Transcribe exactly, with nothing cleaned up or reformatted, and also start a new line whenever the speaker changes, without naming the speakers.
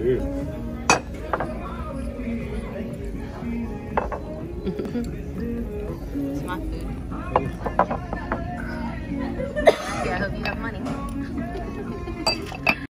Dude.
It's my food. Yeah, I hope you have money.